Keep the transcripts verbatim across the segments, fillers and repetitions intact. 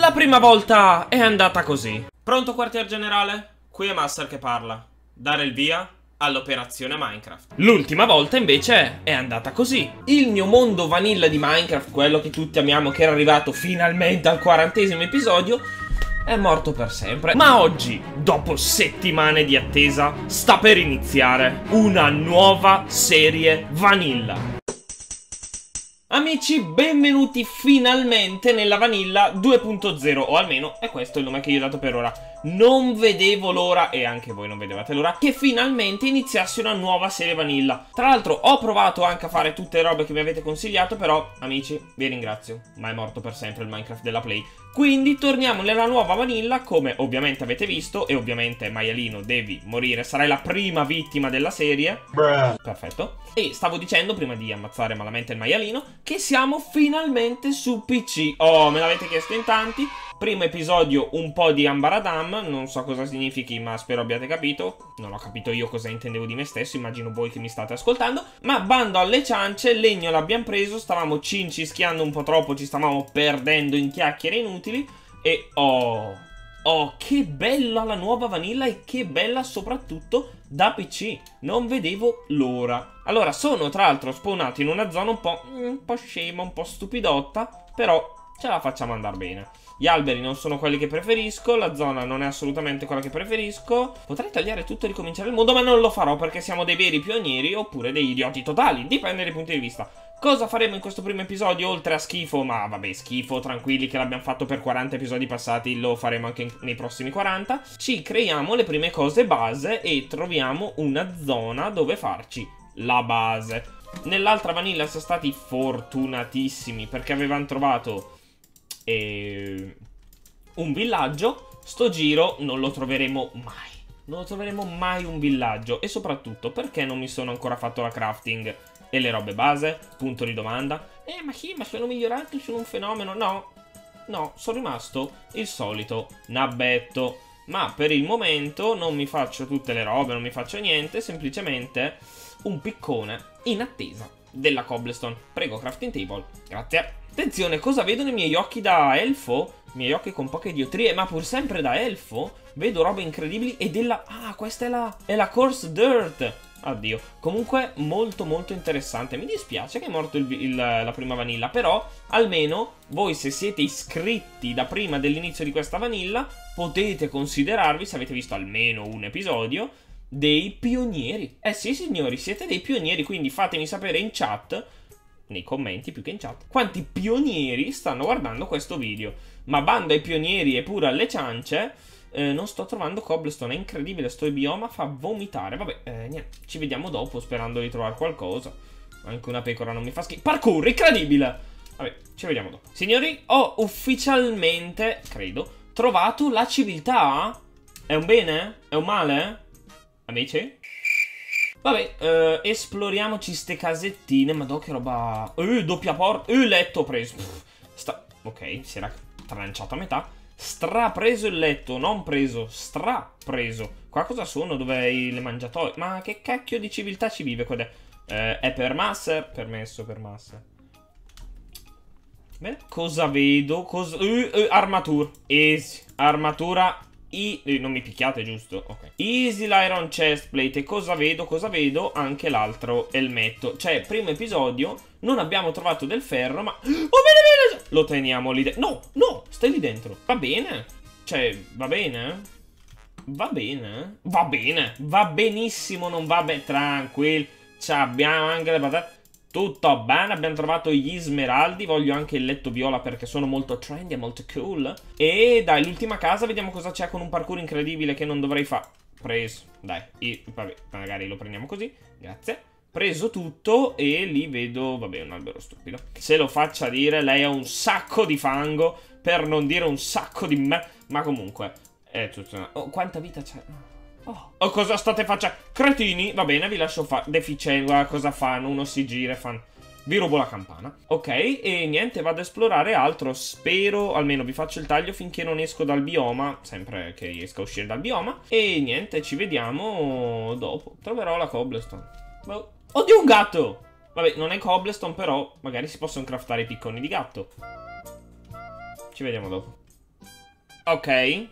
La prima volta è andata così. Pronto quartier generale? Qui è Master che parla. Dare il via all'operazione Minecraft. L'ultima volta invece è andata così. Il mio mondo vanilla di Minecraft, quello che tutti amiamo, che era arrivato finalmente al quarantesimo episodio, è morto per sempre. Ma oggi, dopo settimane di attesa, sta per iniziare una nuova serie vanilla. Amici, benvenuti finalmente nella Vanilla due punto zero, o almeno è questo il nome che io ho dato per ora. Non vedevo l'ora, e anche voi non vedevate l'ora, che finalmente iniziasse una nuova serie Vanilla. Tra l'altro ho provato anche a fare tutte le robe che mi avete consigliato, però, amici, vi ringrazio, ma è morto per sempre il Minecraft della Play. Quindi torniamo nella nuova Vanilla, come ovviamente avete visto, e ovviamente Maialino devi morire, sarai la prima vittima della serie. Bruh. Perfetto. E stavo dicendo, prima di ammazzare malamente il maialino, che siamo finalmente su P C. Oh, me l'avete chiesto in tanti. Primo episodio un po' di ambaradam, non so cosa significhi, ma spero abbiate capito. Non ho capito io cosa intendevo di me stesso, immagino voi che mi state ascoltando. Ma bando alle ciance, il legno l'abbiamo preso, stavamo cincischiando un po' troppo, ci stavamo perdendo in chiacchiere inutili. E oh... Oh, che bella la nuova Vanilla e che bella soprattutto da P C. Non vedevo l'ora. Allora, sono tra l'altro spawnato in una zona un po', un po' scema, un po' stupidotta, però ce la facciamo andare bene. Gli alberi non sono quelli che preferisco, la zona non è assolutamente quella che preferisco. Potrei tagliare tutto e ricominciare il mondo, ma non lo farò perché siamo dei veri pionieri oppure dei idioti totali, dipende dai punti di vista. Cosa faremo in questo primo episodio oltre a schifo? Ma vabbè, schifo, tranquilli che l'abbiamo fatto per quaranta episodi passati, lo faremo anche in, nei prossimi quaranta. Ci creiamo le prime cose base e troviamo una zona dove farci la base. Nell'altra Vanilla siamo stati fortunatissimi perché avevamo trovato eh, un villaggio. Sto giro non lo troveremo mai. Non lo troveremo mai un villaggio. E soprattutto perché non mi sono ancora fatto la crafting e le robe base? Punto di domanda. Eh ma sì, ma sono migliorato, sono un fenomeno. No, no, sono rimasto il solito nabbetto. Ma per il momento non mi faccio tutte le robe, non mi faccio niente, semplicemente un piccone in attesa della cobblestone. Prego, crafting table, grazie. Attenzione, cosa vedo nei miei occhi da elfo? I miei occhi con poche diotrie, ma pur sempre da elfo vedo robe incredibili e della... Ah, questa è la... è la coarse dirt. Addio. Comunque molto molto interessante. Mi dispiace che è morto il, il, la prima Vanilla, però almeno voi, se siete iscritti da prima dell'inizio di questa Vanilla, potete considerarvi, se avete visto almeno un episodio, dei pionieri. Eh sì signori, siete dei pionieri, quindi fatemi sapere in chat, nei commenti più che in chat, quanti pionieri stanno guardando questo video. Ma bando ai pionieri e pure alle ciance, eh, non sto trovando cobblestone, è incredibile, sto bioma fa vomitare. Vabbè, eh, niente, ci vediamo dopo sperando di trovare qualcosa. Anche una pecora non mi fa schifo. Parkour, incredibile! Vabbè, ci vediamo dopo. Signori, ho ufficialmente, credo, trovato la civiltà. È un bene? È un male? Amici? Vabbè, eh, esploriamoci ste casettine. Madò che roba. Eh, doppia porta. Eh, letto preso. Pff, sta... Ok, si era tranciato a metà. Strapreso il letto, non preso, strapreso. Qua cosa sono? Dove le mangiatoie? Ma che cacchio di civiltà ci vive qua dentro? Eh, è per master? Permesso per master. Bene, cosa vedo? Cosa... Uh, uh, armatura. Easy. Armatura. I... Eh, non mi picchiate, giusto? Ok. Easy l'iron chestplate. E cosa vedo? Cosa vedo? Anche l'altro elmetto. Cioè, primo episodio, non abbiamo trovato del ferro, ma... Oh, bene, bene! Lo teniamo lì dentro. No, no, stai lì dentro. Va bene. Cioè, va bene? Va bene? Va bene. Va benissimo, non va bene. Tranquillo. Ci abbiamo anche le patate. Tutto bene, abbiamo trovato gli smeraldi. Voglio anche il letto viola perché sono molto trendy e molto cool. E dai, l'ultima casa, vediamo cosa c'è con un parkour incredibile che non dovrei fare. Preso, dai, io, vabbè, magari lo prendiamo così, grazie. Preso tutto e lì vedo, vabbè, un albero stupido. Se lo faccia dire, lei ha un sacco di fango, per non dire un sacco di me. Ma comunque, è tutto una... Oh, quanta vita c'è? Oh. Oh, cosa state facendo? Cretini, va bene, vi lascio fare. Deficienti, guarda cosa fanno, uno si gira e fanno... Vi rubo la campana. Ok, e niente, vado a esplorare altro. Spero, almeno vi faccio il taglio finché non esco dal bioma. Sempre che riesca a uscire dal bioma. E niente, ci vediamo dopo. Troverò la cobblestone. Boh. Oddio, un gatto! Vabbè, non è cobblestone, però magari si possono craftare i picconi di gatto. Ci vediamo dopo. Ok.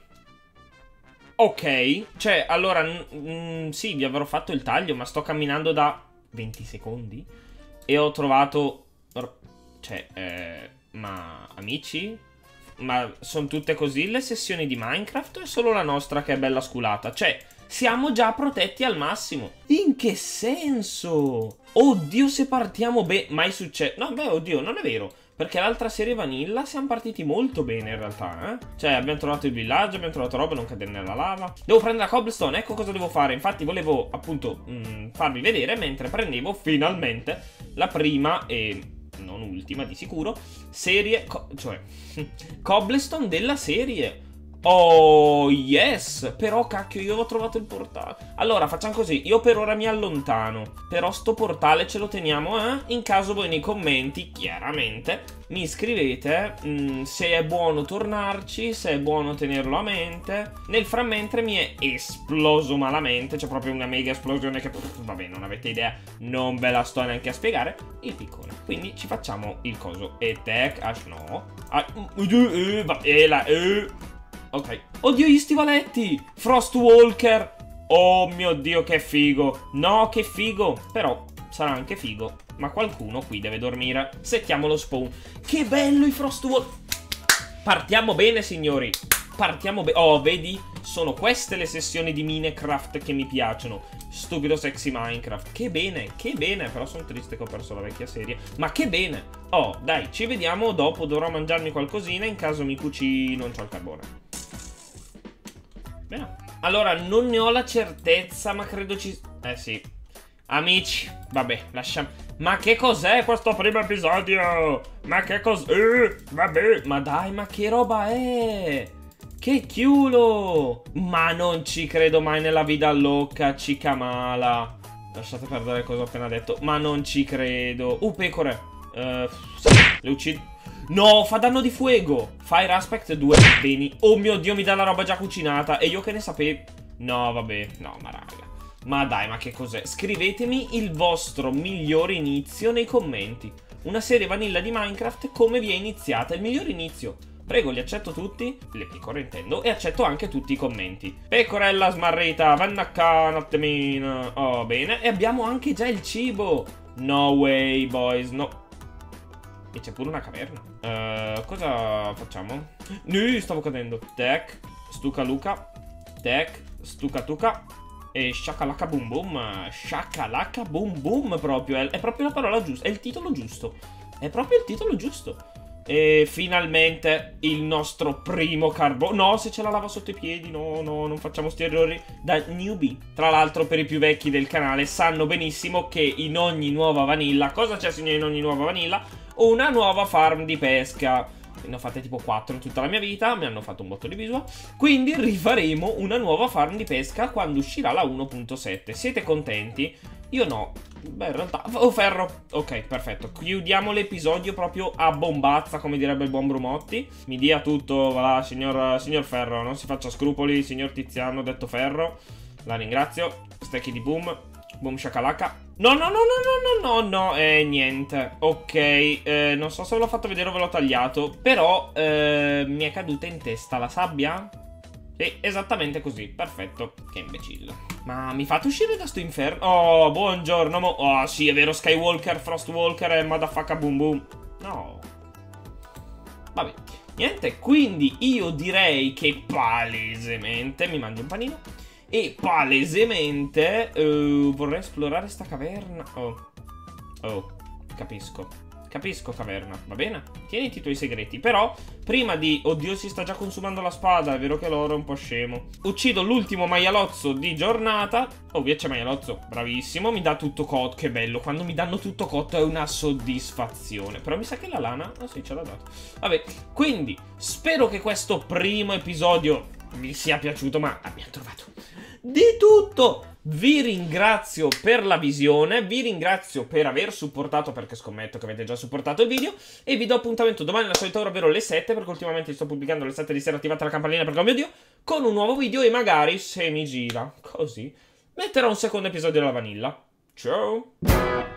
Ok. Cioè, allora, mm, sì, vi avrò fatto il taglio, ma sto camminando da venti secondi e ho trovato... Cioè, eh, ma amici? Ma sono tutte così le sessioni di Minecraft o è solo la nostra che è bella sculata? Cioè, siamo già protetti al massimo. In che senso? Oddio, se partiamo bene... Mai successo... No, beh, oddio, non è vero. Perché l'altra serie Vanilla siamo partiti molto bene in realtà, eh? Cioè, abbiamo trovato il villaggio, abbiamo trovato roba, non cadere nella lava. Devo prendere la cobblestone, ecco cosa devo fare. Infatti volevo, appunto, mh, farvi vedere mentre prendevo finalmente la prima e... non ultima di sicuro, serie, co cioè, cobblestone della serie. Oh, yes! Però, cacchio, io ho trovato il portale. Allora, facciamo così, io per ora mi allontano. Però sto portale ce lo teniamo, eh? In caso voi nei commenti, chiaramente, mi scrivete mh, se è buono tornarci, se è buono tenerlo a mente. Nel frammentre mi è esploso malamente, c'è proprio una mega esplosione che, pff, vabbè, non avete idea, non ve la sto neanche a spiegare, il piccone. Quindi ci facciamo il coso. E tech, ash no. Ah, uh, uh, uh, vabbè, la, uh. Ok. Oddio, gli stivaletti! Frostwalker! Oh mio Dio, che figo! No, che figo! Però sarà anche figo. Ma qualcuno qui deve dormire. Settiamo lo spawn. Che bello i Frostwalker! Partiamo bene, signori. Partiamo bene. Oh, vedi? Sono queste le sessioni di Minecraft che mi piacciono. Stupido sexy Minecraft. Che bene, che bene. Però sono triste che ho perso la vecchia serie. Ma che bene. Oh, dai, ci vediamo dopo. Dovrò mangiarmi qualcosina in caso mi cucino. Non c'ho il carbone. Bene. Allora, non ne ho la certezza, ma credo ci... Eh sì. Amici, vabbè, lasciamo... Ma che cos'è questo primo episodio? Ma che cos'è? Eh, vabbè. Ma dai, ma che roba è? Che chiulo! Ma non ci credo mai nella vita loca, cicamala. Lasciate perdere cosa ho appena detto. Ma non ci credo. Uh, pecore. Uh, sì, le uccido. No, fa danno di fuoco. Fire aspect due beni. Oh mio Dio, mi dà la roba già cucinata. E io che ne sapevo. No, vabbè. No, ma raga. Ma dai, ma che cos'è? Scrivetemi il vostro migliore inizio nei commenti. Una serie vanilla di Minecraft, come vi è iniziata? Il miglior inizio. Prego, li accetto tutti. Le pecore intendo. E accetto anche tutti i commenti. Pecorella smarrita, vannacca, un attimino. Oh, bene. E abbiamo anche già il cibo. No way, boys, no. E c'è pure una caverna. Uh, cosa facciamo? No, stavo cadendo. Tech, stuca luca. Tech, stuca tuca. E shakalaka boom boom. Shakalaka boom boom proprio. È, è proprio la parola giusta. È il titolo giusto. È proprio il titolo giusto. E finalmente il nostro primo carbone. No, se c'è la lava sotto i piedi. No, no, non facciamo sti errori da newbie. Tra l'altro, per i più vecchi del canale sanno benissimo che in ogni nuova vanilla... Cosa c'è, signori, in ogni nuova vanilla? Una nuova farm di pesca. Ne ho fatte tipo quattro in tutta la mia vita. Mi hanno fatto un botto di visual. Quindi rifaremo una nuova farm di pesca quando uscirà la uno punto sette. Siete contenti? Io no. Beh, in realtà... Oh, ferro. Ok, perfetto. Chiudiamo l'episodio proprio a bombazza, come direbbe il buon Brumotti. Mi dia tutto, va là, signor, signor Ferro. Non si faccia scrupoli, signor Tiziano, detto Ferro. La ringrazio. Stecchi di boom. Boom shakalaka. No, no, no, no, no, no, no, no, eh, niente. Ok, eh, non so se ve l'ho fatto vedere o ve l'ho tagliato. Però, eh, mi è caduta in testa la sabbia? Sì, esattamente così, perfetto. Che imbecille. Ma mi fate uscire da sto inferno? Oh, buongiorno, mo... Oh, sì, è vero, Skywalker, Frostwalker e motherfucker boom boom. No. Vabbè, niente, quindi io direi che palesemente... Mi mangio un panino. E palesemente uh, vorrei esplorare sta caverna. Oh, oh, capisco. Capisco, caverna, va bene? Tieniti i tuoi segreti. Però, prima di... Oddio, si sta già consumando la spada. È vero che l'oro è un po' scemo. Uccido l'ultimo maialozzo di giornata. Oh, via c'è maialozzo. Bravissimo, mi dà tutto cotto. Che bello, quando mi danno tutto cotto è una soddisfazione. Però mi sa che la lana... Ah sì, ce l'ha dato. Vabbè, quindi, spero che questo primo episodio vi sia piaciuto. Ma abbiamo trovato di tutto. Vi ringrazio per la visione, vi ringrazio per aver supportato, perché scommetto che avete già supportato il video, e vi do appuntamento domani alla solita ora, ovvero le sette, perché ultimamente sto pubblicando alle sette di sera, attivate la campanellina perché, oh mio Dio, con un nuovo video, e magari, se mi gira così, metterò un secondo episodio della vanilla. Ciao!